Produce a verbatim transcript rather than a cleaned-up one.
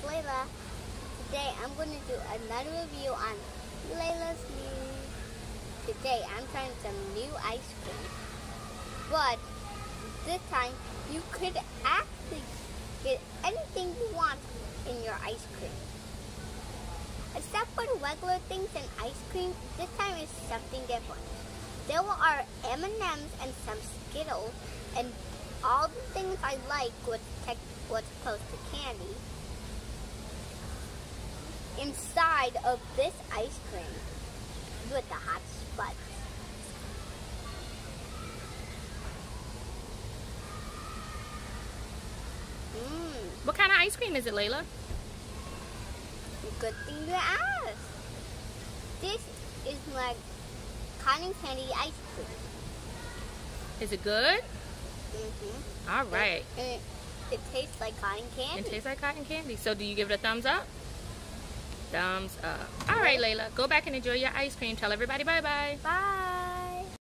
Layla. Today I'm going to do another review on Layla's News. Today I'm trying some new ice cream. But this time you could actually get anything you want in your ice cream. Except for the regular things in ice cream, this time is something different. There are M and M's and some Skittles and all the things I like was, tech, was close to candy inside of this ice cream with the hot spots. Mmm. What kind of ice cream is it, Layla? Good thing to ask. This is like cotton candy ice cream. Is it good? Mm-hmm. All right. It, it, it tastes like cotton candy. It tastes like cotton candy. So do you give it a thumbs up? Thumbs up. All right, Layla. Go back and enjoy your ice cream. Tell everybody bye-bye. Bye.